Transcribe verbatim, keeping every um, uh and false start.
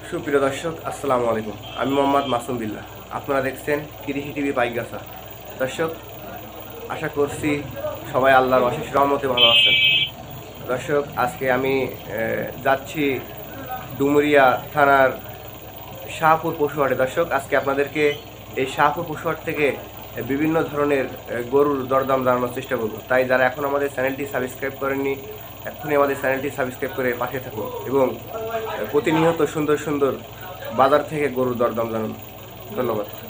সুপ্রিয় দর্শক, আসসালামু আলাইকুম। আমি মোহাম্মদ মাসুম বিল্লাহ। আপনারা দেখছেন কৃষি টিভি পাইকগাছা। দর্শক, আশা করছি সবাই আল্লাহর অশেষ রহমতে ভালো আছেন। দর্শক, আজকে আমি যাচ্ছি ডুমুরিয়া থানার শাহপুর পশুহাটে। দর্শক, আজকে আপনাদেরকে এই শাহপুর পশুহাট থেকে বিভিন্ন ধরনের গরুর দরদাম জানানোর চেষ্টা করব। তাই যারা এখন আমাদের চ্যানেলটি সাবস্ক্রাইব করেননি, এখনই আমাদের চ্যানেলটি সাবস্ক্রাইব করে পাশে থাকুন এবং প্রতিনিয়ত সুন্দর সুন্দর বাজার থেকে গরুর দরদাম জানুন। ধন্যবাদ।